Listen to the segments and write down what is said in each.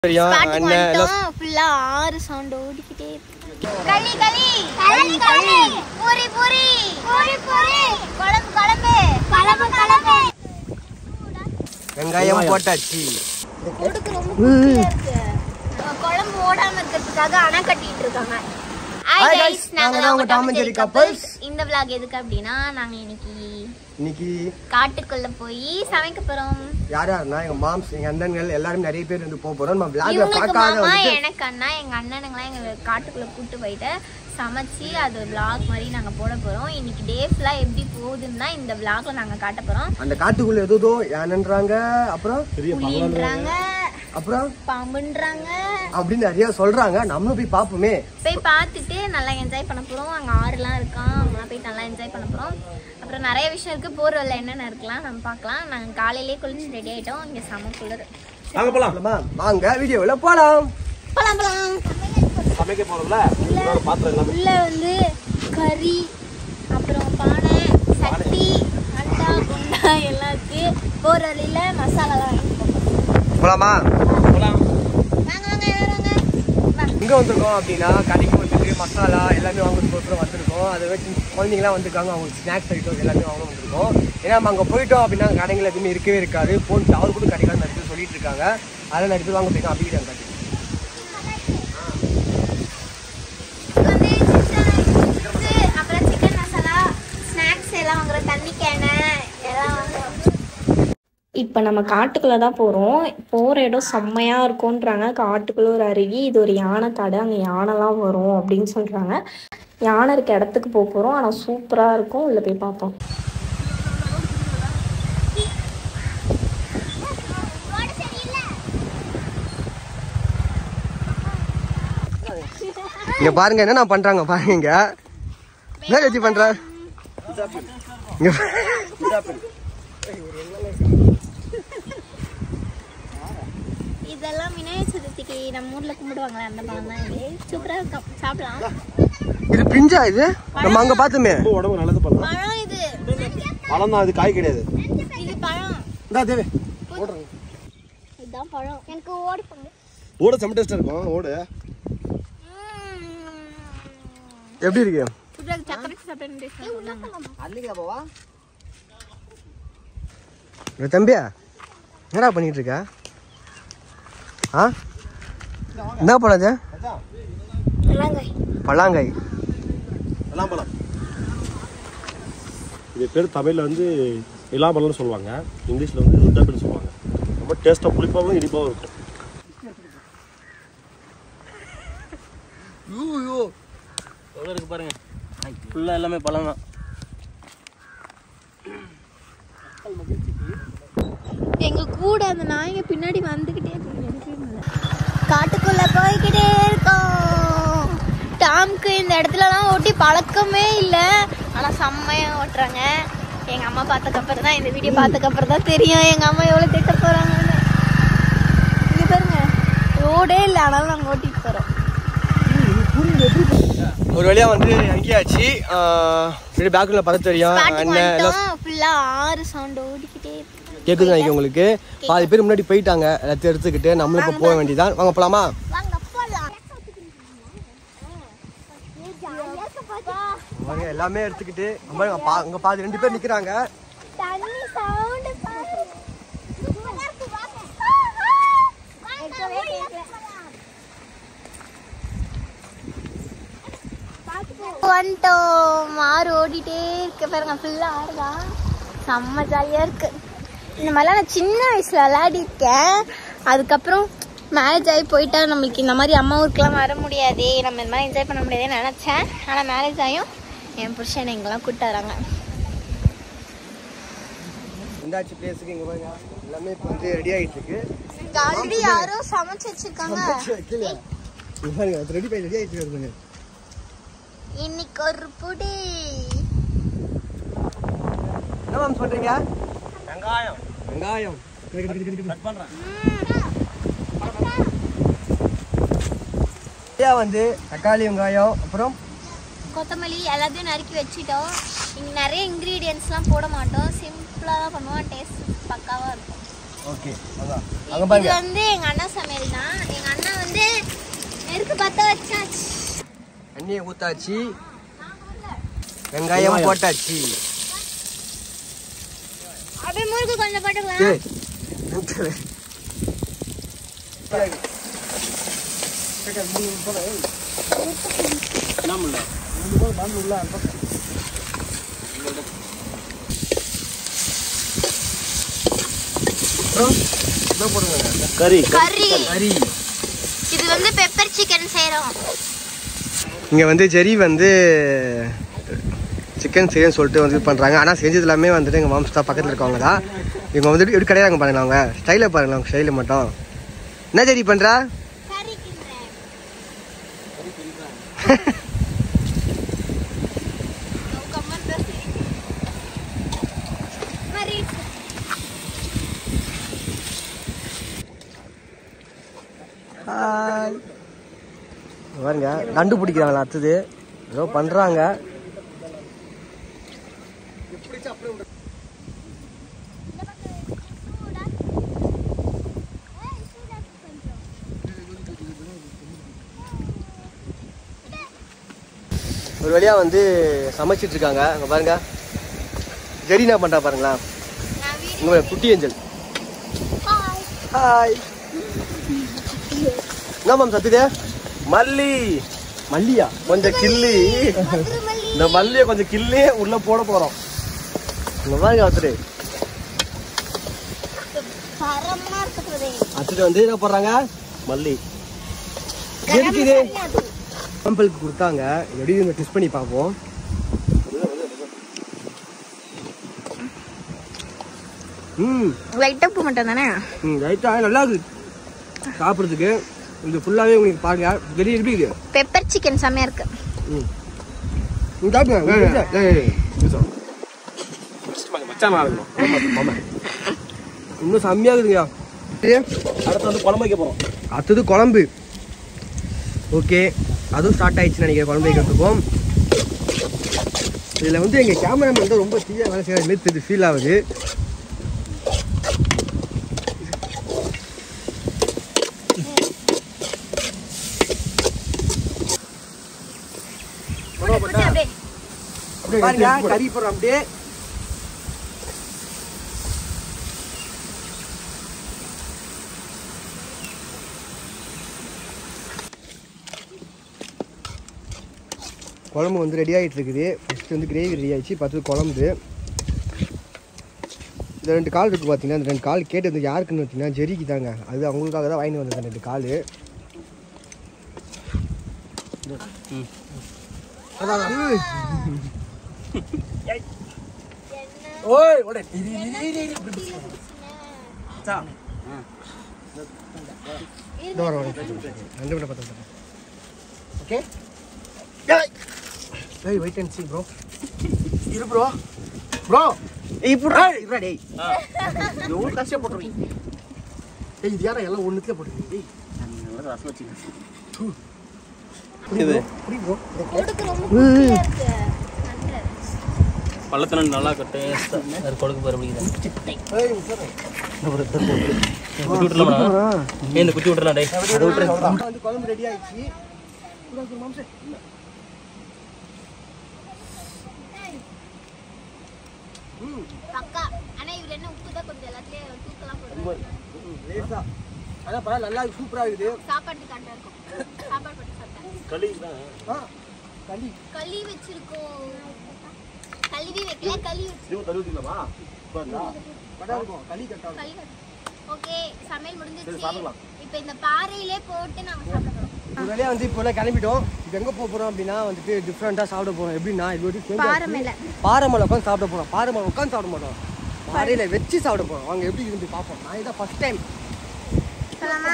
ஃபுல்லா ஆறு சவுண்ட் ஓடிக்கிட்டே இருக்கு. களி களி களி களி பூரி பூரி பூரி பூரி குழம்பு குழம்பு குழம்பு குழம்பு வெங்காயம் போட்டாச்சு. ஓடுக்கு ரொம்ப குட்டியா இருக்கு. குழம்பு ஓடாம இருக்கிறதுக்காக அணை கட்டிட்டு இருக்காங்க. ஹாய் गाइस, நாங்க தான் உங்க டாம் அண்ட் ஜெரி கப்பல்ஸ். இந்த vlog எதுக்கு அப்படினா நாங்க இன்னைக்கு காட்டுக்குள்ள போய் சமைக்க போறோம். யாராருன்னா எங்க மாம்ஸ், எங்க அண்ணன்கள் எல்லாரும் நிறைய பேர் வந்து போறோம். நம்ம vlogல பார்க்காத வந்து எனக்கு அண்ணா எங்க அண்ணனுங்களா எங்க காட்டுக்குள்ள கூட்டி போயிட்டு சமைச்சி அது vlog மாதிரி நாங்க போட போறோம். இன்னைக்கு டே ஃபுல்லா எப்படி போகுதுன்னா இந்த vlogல நாங்க காட்ட போறோம். அந்த காட்டுக்குள்ள ஏதோ யானன்றாங்க, அப்புறம் புலின்றாங்க, அப்புறம் பாம்புன்றாங்க அப்படி நிறைய சொல்றாங்க. நம்மளும் போய் பாப்போமே. போய் பார்த்துட்டு நல்லா என்ஜாய் பண்ண போறோம். அங்க ஆறுலாம் இருக்கான், அங்க போய் நல்லா என்ஜாய் பண்ண போறோம். அப்புறம் நிறைய விஷயம் இருக்கு. போற வழியில என்னென்ன இருக்கலாம் நம்ம பார்க்கலாம். நாங்க காலையிலேயே குளிச்சு ரெடி ஆயிட்டோம். இங்க செம குளிர். வாங்க போலாமா? வாங்க வீடியோல போலாம். போலாம் போலாம். சமைக்க போறோம்ல, ஒரு பாத்திரம் எல்லாம் உள்ள வந்து கறி, அப்புறம் பானை, சட்டி, அண்டா, குண்டா எல்லாம் இருக்கு. போற வழியில மசாலாலாம் போலாமா? போலாம். வாங்க வாங்க வாங்க. இங்க வந்திருக்கோம் அப்படின்னா கடைக்கு வந்துட்டு மசாலா எல்லாமே வாங்குறதுக்கு வந்திருக்கோம். அதை வச்சு குழந்தைங்களாம் வந்திருக்காங்க. அவங்களுக்கு ஸ்நாக்ஸ் ஐட்டம் எல்லாமே வாங்க வந்திருக்கோம். ஏன்னா நம்ம அங்கே போயிட்டோம் அப்படின்னா கடைகள் எதுவுமே இருக்கவே இருக்காது. போன் டவர் கூட கிடைக்காது நிறைய பேர் சொல்லிட்டு இருக்காங்க. அதெல்லாம் நிறைய பேர் வாங்க போயிருக்கோம். அப்படியே காட்டி அப்புறம் சிக்கன் மசாலா, ஸ்நாக்ஸ் எல்லாம் வாங்குற, தண்ணி கேனை எல்லாம் வாங்குறோம். இப்போ நம்ம காட்டுக்குள்ளே தான் போகிறோம். போகிற இடம் செம்மையாக இருக்கும்ன்றாங்க. காட்டுக்குள்ளே ஒரு அருவி, இது ஒரு யானை காடு, அங்கே யானைலாம் வரும் அப்படின்னு சொல்கிறாங்க. யானை இருக்க இடத்துக்கு போக போகிறோம். ஆனால் சூப்பராக இருக்கும். உள்ளே போய் பார்ப்போம். இங்க பாருங்க என்ன பண்றாங்க பாருங்க. என்ன வச்சு பண்ற? இதெல்லாம் விநாயகர் சதுர்த்திக்கு நம்ம ஊர்ல கும்பிடுவாங்களே அந்த பழம் தான். இது சூப்பரா இருக்கும், சாப்பிடலாம். இது பிஞ்சா? இது நம்ம அங்க பார்த்தோமே. உடம்பு நல்லது பழம். பழம் இது பழம் தான், அது காய் கிடையாது. இது பழம். இந்தா தேவே ஓடுறோம். இதுதான் பழம். எனக்கு ஓடி போங்க. ஓட செம்ம டேஸ்டா இருக்கும். ஓடு எப்படி இருக்கு? சூப்பரா சக்கரை சாப்பிட்டு டேஸ்ட். அல்லிகா பாவா. தம்பியா என்னடா பண்ணிட்டு இருக்க? என்ன பழம் அது? பழங்காய். பழங்காய். பழம். இது பேர் தமிழ்ல வந்து இலாம்பழம்னு சொல்லுவாங்க. இங்கிலீஷ்ல வந்து ருட்டாப்பின்னு சொல்லுவாங்க. ரொம்ப டேஸ்டா புளிப்பாகவும் இனிப்பாகவும் இருக்கும். எவ்வளோ இருக்கு பாருங்க. ஃபுல்லாக எல்லாமே பழம் தான். எங்க கூட அந்த நாய்ங்க பின்னாடி வந்துகிட்டே இருக்கு. காட்டுக்குள்ள போய்கிட்டே இருக்கோம். டாம்க்கு இந்த இடத்துலலாம் ஓட்டி பழக்கமே இல்லை, ஆனா செம்மையா ஓட்டுறாங்க. எங்க அம்மா பார்த்ததுக்கப்புறம் தான், இந்த வீடியோ பார்த்ததுக்கப்புறம் தான் தெரியும் எங்க அம்மா எவ்வளவு திட்ட போறாங்கன்னு. இங்க பாருங்க, ரோடே இல்லை, ஆனாலும் நாங்க ஓட்டிட்டு போறோம். ஒரு வழியா வந்து அங்கேயாச்சு. பேக்ல பார்த்து தெரியும் ஃபுல்லா ஆறு சவுண்ட் ஓடிக்கிட்டே இருக்கு. கேக்குது நினைக்க உங்களுக்கு. பாதி பேர் முன்னாடி போயிட்டாங்க எல்லாத்தையும் எடுத்துக்கிட்டு. நம்மளும் இப்போ போக வேண்டியதான். வாங்க போலாமா? எல்லாமே எடுத்துக்கிட்டு அங்க பாதி 2 பேர் நிக்கிறாங்க. வந்துட்டோம். ஆறு ஓடிட்டே இருக்கு பாருங்க. ஃபுல்லா ஆறுதான். செம்ம ஜாலியா இருக்கு. இந்த மாதிரிலாம் நான் சின்ன வயசுல விளையாடிருக்கேன். அதுக்கப்புறம் மேரேஜ் ஆகி போயிட்டா நம்மளுக்கு இந்த மாதிரி அம்மா ஊருக்குலாம் வர முடியாது, நம்ம இந்த மாதிரி என்ஜாய் பண்ண முடியாதுன்னு நினச்சேன். ஆனால் மேரேஜ் ஆகியும் என் புருஷன் எங்கெல்லாம் கூப்பிட்டு வராங்க. இந்தாச்சி பிளேஸுக்கு இங்க பாருங்க. எல்லாமே இப்போ வந்து ரெடி ஆகிட்டு இருக்கு. ஆல்ரெடி யாரோ சமைச்சு வச்சிருக்காங்க. ரெடி பண்ணி ரெடி ஆகிட்டு வருதுங்க. இன்னைக்கு ஒரு புடி. என்ன மேம் சொல்றீங்க? வெங்காயம் வெங்காயம் கட் பண்றேன். வந்து தக்காளி, வெங்காயம், அப்புறம் கொத்தமல்லி எல்லாத்தையும் நறுக்கி வச்சுட்டோம். இங்கே நிறைய இன்க்ரீடியன்ஸ்லாம் போட மாட்டோம், சிம்பிளாக தான் பண்ணுவோம். டேஸ்ட் பக்காவாக இருக்கும். ஓகே அங்க பாருங்க. இது வந்து எங்க அண்ணா சமையல் தான். எங்க அண்ணா வந்து நெருப்பு பத்த வச்சாச்சு. எண்ணெயை ஊத்தாச்சு, வெங்காயம் போட்டாச்சு. அப்படியே முறுக்கு கொஞ்சம் போட்டுக்கலாம். கறி கறி. கறி. இது வந்து பெப்பர் சிக்கன் செய்றோம். இங்கே வந்து ஜெரி வந்து சிக்கன் செய்யன்னு சொல்லிட்டு வந்து இது பண்ணுறாங்க. ஆனால் செஞ்சது எல்லாமே வந்துட்டு எங்கள் மாம்ஸ் தான் பக்கத்தில் இருக்கவங்க தான். இவங்க வந்துட்டு எப்படி கிடையாங்க பாருங்க, அவங்க ஸ்டைலை பாருங்க, அவங்க ஸ்டைலில் மட்டும். என்ன ஜெரி பண்ணுறா? கறி கிண்டுறேன். கறி. பாருங்க கண்டுபிடிக்கிறாங்களா, அடுத்தது ஏதோ பண்ணுறாங்க. ஒரு வழியா வந்து சமைச்சிட்டு இருக்காங்க. அங்க பாருங்க ஜெரி என்ன பண்றா பாருங்களா, உங்க குட்டி ஏஞ்சல். ஹாய். என்ன மேம் சத்துதே? மல்லி மல்லியா? கொஞ்சம் கிள்ளி, இந்த மல்லியை கொஞ்சம் கிள்ளி உள்ள போட போறோம். இங்க பாருங்க ஒருத்தர் தரமா இருக்குது. அடுத்து வந்து என்ன போடுறாங்க, மல்லி எதுக்கு சாம்பிளுக்கு கொடுத்தாங்க. எப்படி நம்ம டெஸ்ட் பண்ணி பார்ப்போம். லைட்டாக உப்பு மட்டும் தானே? ரைட்டாக நல்லா இருக்குது சாப்பிட்றதுக்கு. இது ஃபுல்லாகவே உங்களுக்கு பாருங்க வெளியே எப்படி இருக்குது. பெப்பர் சிக்கன் செம்மையாக இருக்கு. இன்னும் செம்மையாக இருக்குதுங்க. அடுத்து வந்து குழம்பு வைக்க போறோம். அடுத்தது குழம்பு. ஓகே, அதுவும் ஸ்டார்ட் ஆயிடுச்சுன்னு நினைக்கிறேன் குழம்பு வைக்கிறதுக்கும். இதில் வந்து எங்கள் கேமராமேன் வந்து ரொம்ப சீரியஸாக வேலை செய்கிற மாதிரி தெரிஞ்சு ஃபீல் ஆகுது. பாருங்க கறி போடுறோம் அப்படியே. குழம்பு வந்து ரெடி ஆகிட்டு இருக்குது. ஃபஸ்ட்டு வந்து கிரேவி ரெடி ஆகிடுச்சு, பார்த்து குழம்பு. இந்த 2 கால் இருக்குது பார்த்தீங்கன்னா, இந்த 2 கால் கேட்டு வந்து யாருக்குன்னு பார்த்தீங்கன்னா ஜெரிக்கு தாங்க. அது அவங்களுக்காக தான் வாங்கிட்டு வந்தது 2 கால். Okay, hey, wait and see, bro. இரு bro. Bro. ஏய் புடா, இருடா டேய். எவ்வளவு கஷ்ட போடுறீங்க. ஏய் இது யாரா எல்லாம் ஒண்ணுக்கே போடுறீங்க. டேய் நான் ரசம் வச்சிருக்கேன். இது புடி bro. கொடுக்கு ரொம்ப குட்டியா இருக்கு. பள்ளத்துல நல்லா டேஸ்டா அது கொடுக்கு பாரு அப்படிங்குது. ஏய் உட்காரு. குட்டி விட்டுறலாமா? இந்த குட்டி விட்டுறலாம் டேய். அது விட்டுறேன். வந்து குழம்பு ரெடி ஆயிடுச்சு. புடா மாம்சே. பக்கா. ஆனா இதுல என்ன உப்பு தான் கொஞ்சம் எல்லாத்தையும் தூக்கலாம் போடுறாங்க. லேசா. ஆனா பரவாயில்ல, நல்லா சூப்பரா இருக்குது. சாப்பாடு கண்டா இருக்கும். சாப்பாடு போட்டு சாப்பிட்டா. களி தான். களி. களி வச்சிருக்கோம். கழுவி வைக்கல, களி வச்சிருக்கோம். இது தள்ளி ஊத்திடலாமா? படா இருக்கும். களி கட்டா. களி. ஓகே, சமையல் முடிஞ்சிருச்சு. சாப்பிடலாம். இப்போ இந்த பாறையிலே போட்டு நாம சாப்பிடுறோம். ஒரு வேலையா வந்து இப்போ கிளம்பிட்டோம். இப்போ எங்கே போக போகிறோம் அப்படின்னா வந்துட்டு டிஃப்ரெண்ட்டாக சாப்பிட போகிறோம். எப்படின்னா இது வந்து பாறை மேலே உட்காந்து சாப்பிட போகிறோம். பாறை மேலே உட்காந்து சாப்பிட மாட்டோம், பாறையில் வச்சு சாப்பிட போகிறோம். அவங்க எப்படி இருந்து பார்ப்போம். நான் இதான் ஃபர்ஸ்ட் டைம். சொல்லலாமா?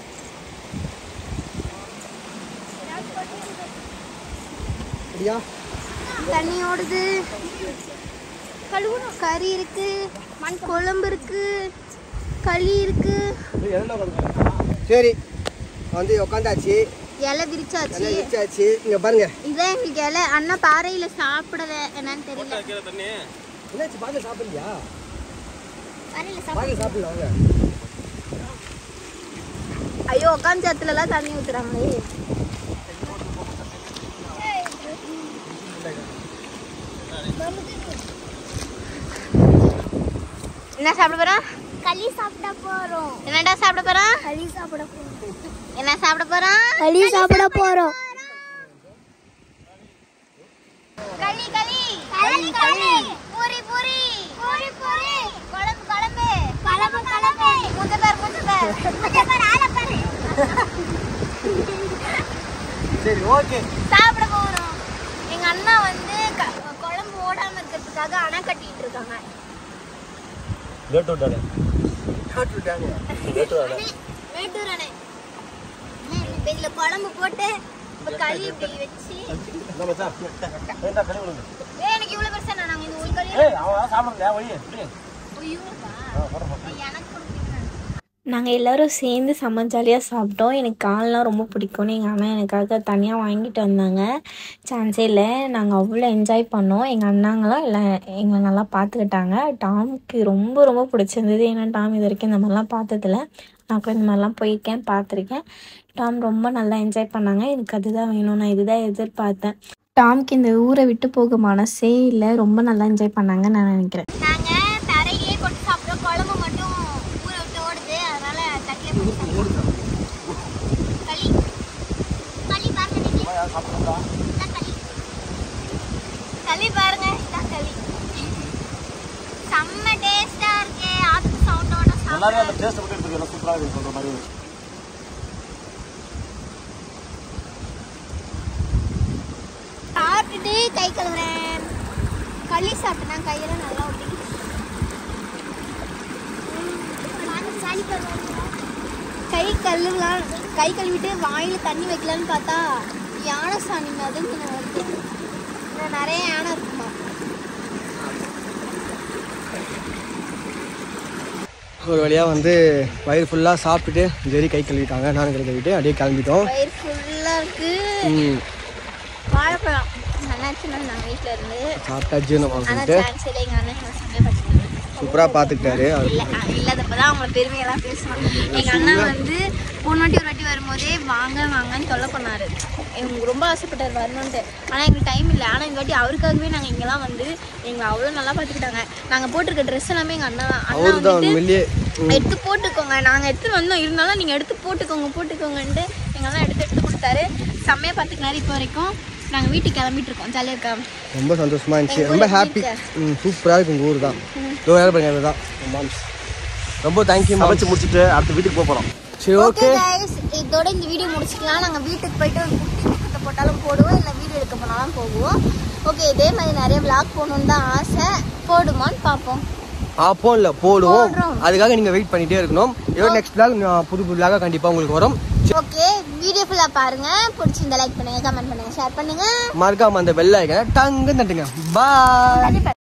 சரியா? தண்ணி ஓடுது. கழுவணும். கறி இருக்கு, மண் குழம்பு இருக்கு, களி இருக்கு. சரி வந்து உட்காந்தாச்சு, இலை விரிச்சாச்சு. எல்லாம் வச்சாச்சு. இங்கே பாருங்க, இதான் எங்களுக்கு இலை. அண்ணா பாறையில சாப்பிடல, என்னன்னு தெரியல. என்னாச்சு? பாறையில் சாப்பிடலையா? பாறையில பாறையில் சாப்பிட சாப்பிடல. வாங்க ஐயோ உட்காந்து சத்துல எல்லாம் தண்ணி ஊத்துறாங்களே. என்ன சாப்பிட போறோம்? களி சாப்பிட போறோம். என்னடா சாப்பிட போறோம்? களி சாப்பிட போறோம். என்ன சாப்பிட போறோம்? களி சாப்பிட போறோம். களி களி களி களி பூரி பூரி பூரி பூரி குழம்பு குழம்பு குழம்பு குழம்பு முந்தபர் ஆலப்பர். சரி ஓகே சாப்பிட போறோம். எங்க அண்ணா வந்து குழம்பு ஓடாம இருக்கிறதுக்காக அணை கட்டிட்டு இருக்காங்க. மேட்டூர் அணை. மேட்டூர் அணை. இதுல குழம்பு போட்டு இப்ப களி இப்படி வச்சு எனக்கு இவ்வளவு பெருசா நாங்க இந்த ஒரு களி நாங்கள் எல்லோரும் சேர்ந்து செம்ம ஜாலியாக சாப்பிட்டோம். எனக்கு கால்லாம் ரொம்ப பிடிக்கும்னு எங்கள் அண்ணா எனக்காக தனியாக வாங்கிட்டு வந்தாங்க. சான்ஸே இல்லை, நாங்கள் அவ்வளோ என்ஜாய் பண்ணோம். எங்கள் அண்ணாங்களாம் எல்லாம் எங்களை நல்லா பார்த்துக்கிட்டாங்க. டாமுக்கு ரொம்ப ரொம்ப பிடிச்சிருந்தது. ஏன்னா டாம் இது வரைக்கும் இந்த மாதிரிலாம் பார்த்ததில்ல. நான் கூட இந்த மாதிரிலாம் போயிருக்கேன், பார்த்துருக்கேன். டாம் ரொம்ப நல்லா என்ஜாய் பண்ணாங்க. எனக்கு அதுதான் வேணும், நான் இதுதான் எதிர்பார்த்தேன். டாமுக்கு இந்த ஊரை விட்டு போக மனசே இல்லை. ரொம்ப நல்லா என்ஜாய் பண்ணாங்கன்னு நான் நினைக்கிறேன். நாங்க தரையிலே போட்டு சாப்பிட்டோம். குழம்பு மட்டும் ஊரை விட்டு ஓடுது, அதனால தட்டிலே போட்டு சாப்பிட்டோம். களி களி பாருங்க, களி களி பாருங்க, இதான் களி. செம்ம டேஸ்டா இருக்கு. ஆத்து சவுண்டோட எல்லாரும் அந்த டேஸ்ட் மட்டும் எடுத்துக்கலாம். சூப்பரா இருக்கு சொல்ற மாதிரி. சாப்பிட்டுட்டு கை கழுவுறேன். களி சாப்பிட்டா கையெல்லாம் நல்லா ஒட்டி. கை கழுவலாம், கை கழுவிட்டு வாயில தண்ணி வைக்கலான்னு பார்த்தா யானை சாணி மாதிரி வருது. நிறைய யானை இருக்குமா. ஒரு வழியாக வந்து வயிறு ஃபுல்லாக சாப்பிட்டுட்டு ஜெரி கை கழுவிட்டாங்க. நானும் கை கழுவிட்டு அப்படியே கிளம்பிட்டோம். வயிறு ஃபுல்லாக இருக்கு. வாழைப்பழம் நல்லாச்சுன்னா நாங்கள் வீட்டில் இருந்து சாப்பிட்டா ஜீரணம் ஆனால் ஆகிட்டு சான்ஸ் இல்லை. எங்கள் அண்ணன் சமையல் பார்த்துட்டாங்க. சூப்பராக பார்த்துக்கிட்டாரு. இல்லாதப்பதான் அவங்கள பெருமையெல்லாம் பேசுவாங்க. எங்கள் அண்ணா வந்து ஒரு வாட்டி வரும்போதே வாங்க வாங்கன்னு தொல்லை பண்ணாரு. எங்களுக்கு ரொம்ப ஆசைப்பட்டார் வரணுன்ட்டு. ஆனால் எங்களுக்கு டைம் இல்லை. ஆனால் இந்த வாட்டி அவருக்காகவே நாங்கள் இங்கெல்லாம் வந்து எங்களை அவ்வளோ நல்லா பார்த்துக்கிட்டாங்க. நாங்கள் போட்டிருக்க ட்ரெஸ் எல்லாமே எங்கள் அண்ணா வந்துட்டு எடுத்து போட்டுக்கோங்க, நாங்கள் எடுத்து வந்தோம், இருந்தாலும் நீங்கள் எடுத்து போட்டுக்கோங்கன்ட்டு எங்கெல்லாம் எடுத்து கொடுத்தாரு. செம்மையாக பார்த்துக்கினாரு. இப்போ வரைக்கும் நாங்கள் வீட்டுக்கு கிளம்பிட்டு இருக்கோம். ஜாலியாக இருக்கா, ரொம்ப சந்தோஷமா இருந்துச்சு. ரொம்ப ஹாப்பி. சூப்பராக இருக்கு உங்கள் ஊர் தான். தான் ரொம்ப தேங்க்யூ. சமைச்சு முடிச்சுட்டு அடுத்த வீட்டுக்கு போகிறோம். சரி ஓகே गाइस, இதோட இந்த வீடியோ முடிச்சுக்கலாம். நாங்கள் வீட்டுக்கு போயிட்டு ஒரு குட்டி போட்டாலும் போடுவோம், இல்லை வீடியோ எடுக்க போனாலும் போடுவோம். ஓகே, இதே மாதிரி நிறைய விளாக் போகணுன்னு தான் ஆசை. போடுமான்னு பார்ப்போம். அப்போ இல்லை போடுவோம். அதுக்காக நீங்கள் வெயிட் பண்ணிகிட்டே இருக்கணும். இதோட நெக்ஸ்ட் விளாக் புது விளாக கண்டிப்பாக உங்களுக்கு வரும். ஓகே, வீடியோ ஃபுல்லாக பாருங்க. பிடிச்சிருந்தா லைக் பண்ணுங்க, கமெண்ட் பண்ணுங்க, ஷேர் பண்ணுங்க. மறக்காம அந்த பெல் ஐகானை டங்குன்னு தட்டுங்க. பாய்.